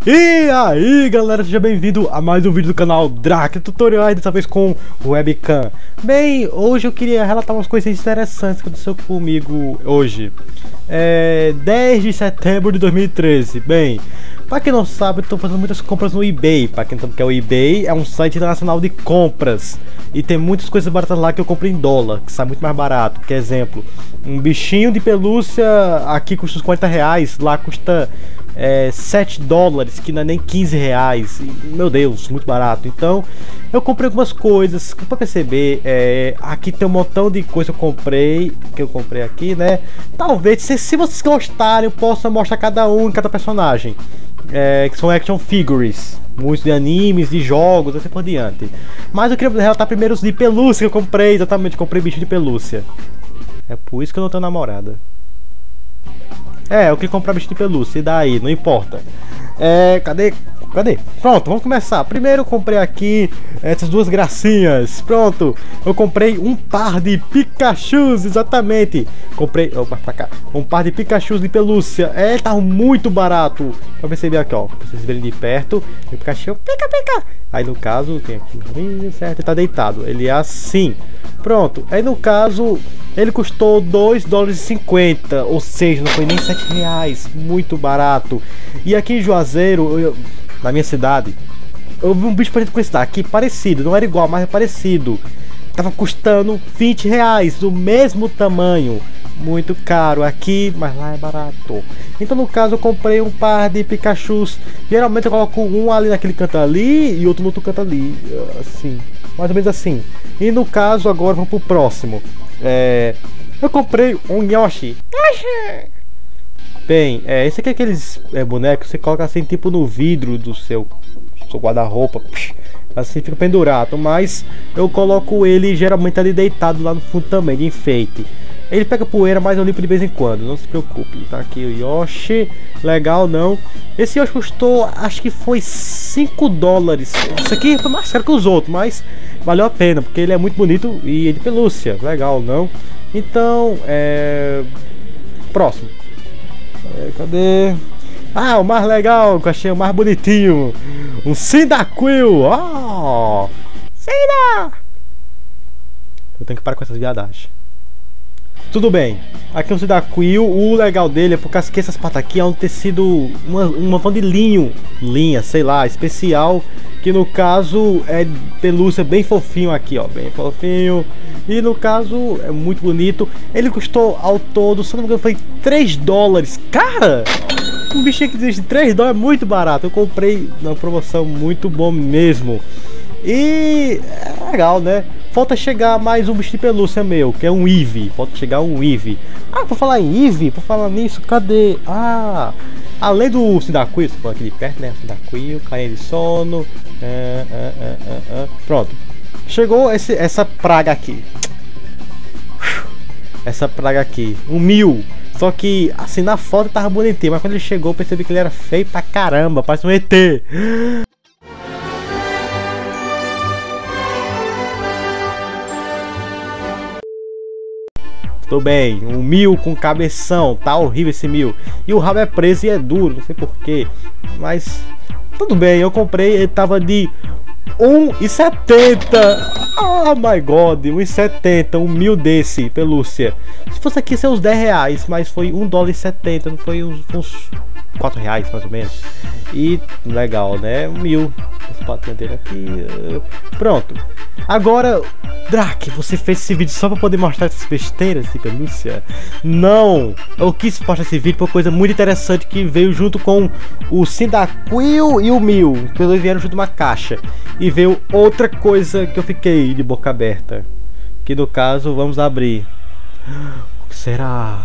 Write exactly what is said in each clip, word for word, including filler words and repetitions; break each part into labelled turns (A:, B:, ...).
A: E aí galera, seja bem-vindo a mais um vídeo do canal Drake Tutoriais, dessa vez com webcam. Bem, hoje eu queria relatar umas coisas interessantes que aconteceu comigo hoje. É dez de setembro de dois mil e treze. Bem, pra quem não sabe, eu tô fazendo muitas compras no eBay. Pra quem não sabe o que é o eBay, é um site internacional de compras. E tem muitas coisas baratas lá que eu compro em dólar, que sai muito mais barato. Por exemplo, um bichinho de pelúcia aqui custa uns quarenta reais, lá custa é, sete dólares, que não é nem quinze reais. Meu Deus, muito barato. Então eu comprei algumas coisas. Pra perceber, é, aqui tem um montão de coisa que eu comprei, que eu comprei aqui, né? Talvez, se, se vocês gostarem, eu possa mostrar cada um, cada personagem, é, que são action figures, muitos de animes, de jogos, assim por diante. Mas eu queria relatar primeiro os de pelúcia que eu comprei. Exatamente, comprei bicho de pelúcia. É por isso que eu não tenho namorada. É, eu queria comprar bicho de pelúcia, e daí? Não importa. É, cadê? Cadê? Pronto, vamos começar. Primeiro eu comprei aqui essas duas gracinhas. Pronto, eu comprei um par de Pikachus, exatamente. Comprei, opa, pra cá. Um par de Pikachus de pelúcia. É, tá muito barato. Pra perceber aqui, ó. Pra vocês verem de perto. O Pikachu, pica, pica. Aí no caso, tem aqui, certo, ele tá deitado. Ele é assim. Pronto, aí no caso, ele custou dois dólares e cinquenta. Ou seja, não foi nem sete reais. Muito barato. E aqui em Juazeiro, eu, na minha cidade, eu vi um bicho parecido com esse daqui, parecido, não era igual, mas é parecido. Tava custando vinte reais, do mesmo tamanho. Muito caro aqui, mas lá é barato. Então no caso eu comprei um par de Pikachus. Geralmente eu coloco um ali naquele canto ali e outro no outro canto ali, assim, mais ou menos assim. E no caso agora vamos pro próximo. é, Eu comprei um Yoshi. Yoshi! Bem, é, esse aqui é aqueles é, bonecos que você coloca assim tipo no vidro do seu, seu guarda-roupa, assim fica pendurado, mas eu coloco ele geralmente ali deitado lá no fundo também, de enfeite. Ele pega poeira, mas eu limpo de vez em quando, não se preocupe. Tá aqui o Yoshi, legal não? Esse Yoshi custou, acho que foi cinco dólares. Isso aqui foi mais caro que os outros, mas valeu a pena, porque ele é muito bonito e é de pelúcia, legal não? Então, é... próximo. É, cadê? Ah, o mais legal, que eu achei o mais bonitinho. Um Cyndaquil. Oh, Cinda! Eu tenho que parar com essas viadagens. Tudo bem, aqui é um Cyndaquil. O legal dele é porque as, essas partes aqui é um tecido, uma, uma fã de linho, linha, sei lá, especial. Que no caso é pelúcia bem fofinho aqui, ó, bem fofinho. E no caso é muito bonito. Ele custou ao todo, se não me engano, foi três dólares. Cara, um bichinho que existe três dólares é muito barato. Eu comprei na promoção, muito bom mesmo. E é legal, né? Falta chegar mais um bicho de pelúcia meu, que é um Eevee. Falta chegar um Eevee. Ah, por falar em Eevee, por falar nisso, cadê? Ah, além do Cyndaquil, você pode aqui de perto, né? Cyndaquil, carinha de sono. É, é, é, é, é. Pronto. Chegou esse, essa praga aqui. Essa praga aqui. Um Mew. Só que, assim, na foto tava bonitinho, mas quando ele chegou eu percebi que ele era feio pra caramba. Parece um E T. Tudo bem, um Mew com cabeção, tá horrível esse Mew. E o rabo é preso e é duro, não sei porquê. Mas, tudo bem, eu comprei, ele tava de um e setenta. Oh my god, um e setenta, um Mew desse, pelúcia. Se fosse aqui, seria uns dez reais, mas foi um dólar e setenta, não foi uns, uns quatro reais mais ou menos. E legal, né? Um Mew. As patinhas dele aqui. Pronto. Agora, Drake, você fez esse vídeo só pra poder mostrar essas besteiras de pelúcia? Não! Eu quis postar esse vídeo por uma coisa muito interessante que veio junto com o Cyndaquil e o Mew. Que os dois vieram junto numa caixa. E veio outra coisa que eu fiquei de boca aberta. Que no caso, vamos abrir. O que será?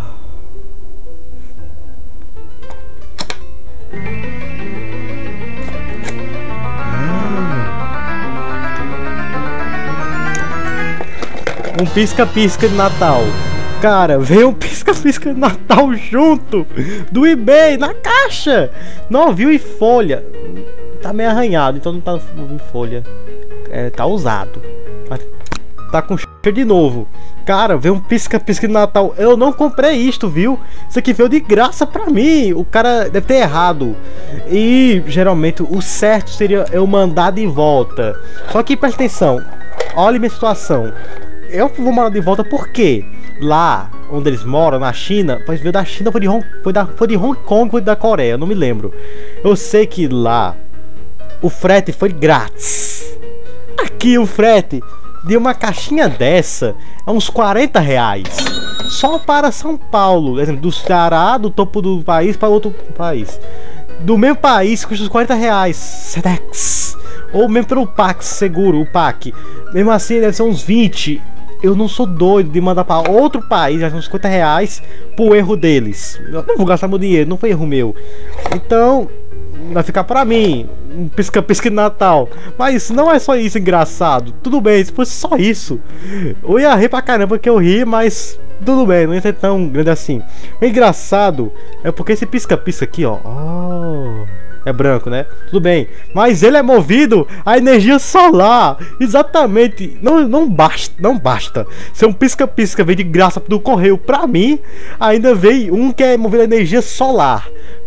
A: Um pisca-pisca de Natal. Cara, veio um pisca-pisca de Natal junto do eBay, na caixa. Não viu em folha. Tá meio arranhado, então não tá em folha. É, tá usado. Tá com De novo. Cara, veio um pisca-pisca de Natal. Eu não comprei isto, viu? Isso aqui veio de graça pra mim. O cara deve ter errado. E geralmente o certo seria eu mandar de volta. Só que presta atenção. Olha minha situação. Eu vou mandar de volta porque lá onde eles moram, na China, veio da China, foi de Hong, foi da, foi de Hong Kong, foi da Coreia, eu não me lembro. Eu sei que lá o frete foi grátis. Aqui o frete de uma caixinha dessa é uns quarenta reais. Só para São Paulo, exemplo, do Ceará, do topo do país para outro país. Do mesmo país custa uns quarenta reais. Sedex. Ou mesmo pelo Pax seguro, o P A C. Mesmo assim deve ser uns vinte. Eu não sou doido de mandar para outro país, já são uns cinquenta reais por erro deles. Eu não vou gastar meu dinheiro, não foi erro meu. Então, vai ficar pra mim um pisca-pisca de Natal. Mas não é só isso engraçado. Tudo bem, se fosse só isso eu ia rir pra caramba que eu ri, mas tudo bem, não ia ser tão grande assim. O engraçado é porque esse pisca-pisca aqui, ó, oh, é branco, né? Tudo bem, mas ele é movido a energia solar. Exatamente. Não, não basta, não basta ser um pisca-pisca veio de graça do correio pra mim. Ainda veio um que é movido a energia solar.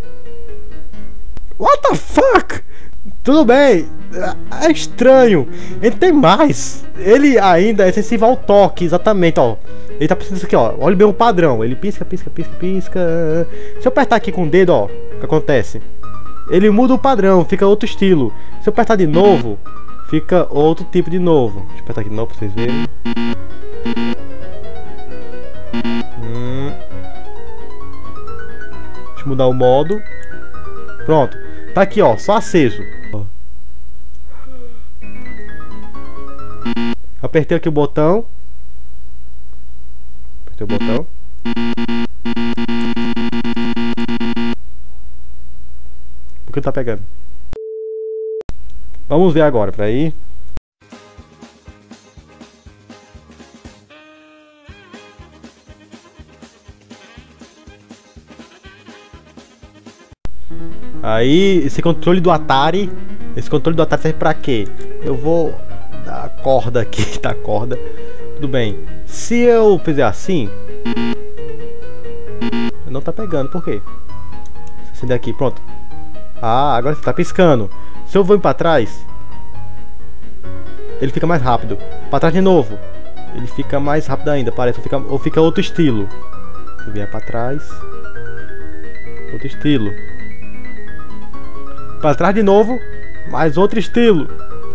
A: What the fuck? Tudo bem, é estranho. Ele tem mais. Ele ainda é sensível ao toque, exatamente, ó. Ele tá precisando disso aqui, ó. Olha bem o padrão. Ele pisca, pisca, pisca, pisca. Se eu apertar aqui com o dedo, ó, o que acontece? Ele muda o padrão, fica outro estilo. Se eu apertar de novo, fica outro tipo de novo. Deixa eu apertar aqui de novo pra vocês verem. Hum. Deixa eu mudar o modo. Pronto, tá aqui, ó, só aceso. Apertei aqui o botão. Apertei o botão. Por que tá pegando? Vamos ver agora, pra aí. Aí, esse controle do Atari, esse controle do Atari serve pra quê? Eu vou dar a corda aqui, tá a corda. Tudo bem. Se eu fizer assim, não tá pegando, por quê? Se acender aqui, pronto. Ah, agora você tá piscando. Se eu vou pra trás, ele fica mais rápido. Pra trás de novo, ele fica mais rápido ainda, parece. Ou fica, ou fica outro estilo. Se eu vier pra trás, outro estilo. Pra trás de novo, mais outro estilo.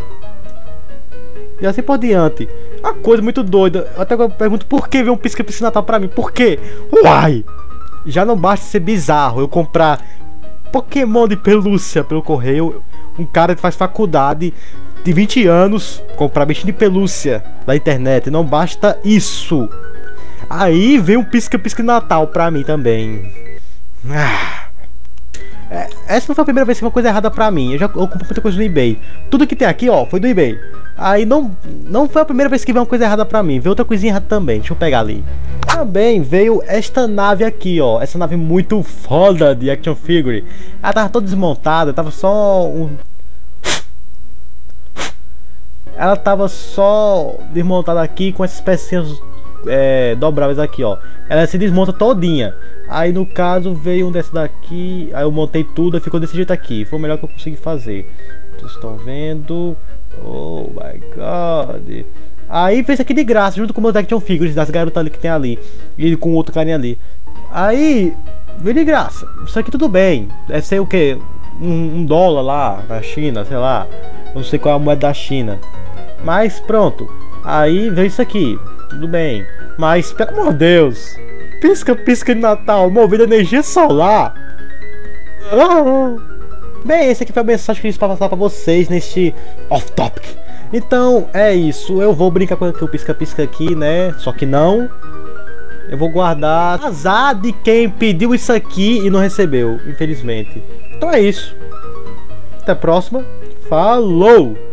A: E assim por diante. Uma coisa muito doida. Eu até agora pergunto por que veio um pisca-pisca Natal pra mim. Por quê? Uai! Já não basta ser bizarro eu comprar Pokémon de pelúcia pelo correio. Um cara que faz faculdade de vinte anos comprar bichinho de pelúcia da internet. Não basta isso. Aí veio um pisca-pisca Natal pra mim também. Ah. É, essa não foi a primeira vez que uma coisa errada pra mim. Eu já eu compro muita coisa no eBay. Tudo que tem aqui, ó, foi do eBay. Aí não, não foi a primeira vez que veio uma coisa errada pra mim. Veio outra coisinha errada também. Deixa eu pegar ali. Também veio esta nave aqui, ó. Essa nave muito foda de action figure. Ela tava toda desmontada. Tava só um... Ela tava só desmontada aqui com essas pecinhas é, dobráveis aqui, ó. Ela se desmonta todinha. Aí no caso veio um desse daqui. Aí eu montei tudo e ficou desse jeito aqui. Foi o melhor que eu consegui fazer. Vocês estão vendo? Oh my god. Aí fez aqui de graça, junto com o meu action figures das garotas ali que tem ali. E com outro carinha ali. Aí veio de graça. Isso aqui tudo bem. Deve ser o que? Um, um dólar lá na China, sei lá. Não sei qual é a moeda da China. Mas pronto. Aí veio isso aqui. Tudo bem. Mas pelo amor de Deus. Pisca, pisca de Natal, movido a energia solar. Ah. Bem, esse aqui foi a mensagem que eu quis passar pra vocês neste off-topic. Então, é isso. Eu vou brincar com o pisca-pisca aqui, né? Só que não. Eu vou guardar. Azar de quem pediu isso aqui e não recebeu, infelizmente. Então é isso. Até a próxima. Falou!